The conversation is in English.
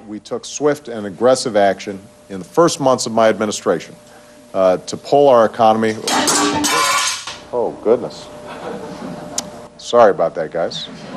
we took swift and aggressive action in the first months of my administration to pull our economy. Oh, goodness. Sorry about that, guys.